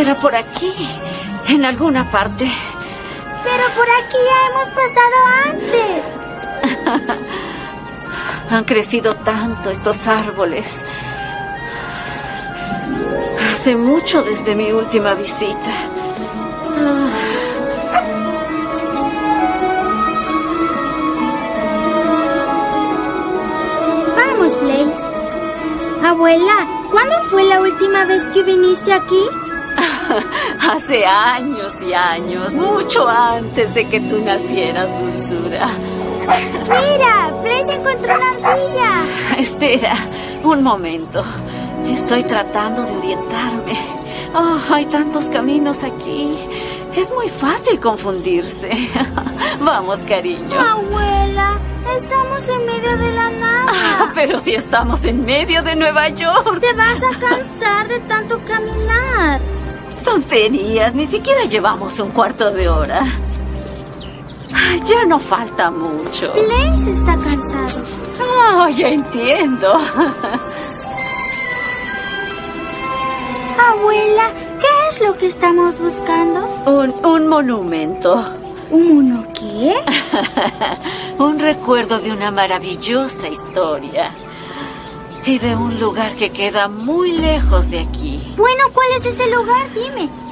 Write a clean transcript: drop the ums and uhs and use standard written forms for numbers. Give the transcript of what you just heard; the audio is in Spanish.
Será por aquí, en alguna parte. Pero por aquí ya hemos pasado antes. Han crecido tanto estos árboles. Hace mucho desde mi última visita. Vamos, Blaze. Abuela, ¿cuándo fue la última vez que viniste aquí? Hace años y años, mucho antes de que tú nacieras, dulzura. ¡Mira! ¡Blaze encontró una ardilla! Espera, un momento. Estoy tratando de orientarme. Oh, hay tantos caminos aquí. Es muy fácil confundirse. Vamos, cariño. Abuela, estamos en medio de la nada. Pero si estamos en medio de Nueva York. Te vas a cansar de tanto caminar. Tonterías, ni siquiera llevamos un cuarto de hora. Ya no falta mucho. Blaze está cansado. Oh, ya entiendo. Abuela, ¿qué es lo que estamos buscando? Un monumento. ¿Un mono qué? Un recuerdo de una maravillosa historia. Y de un lugar que queda muy lejos de aquí. Bueno, ¿cuál es ese lugar? Dime.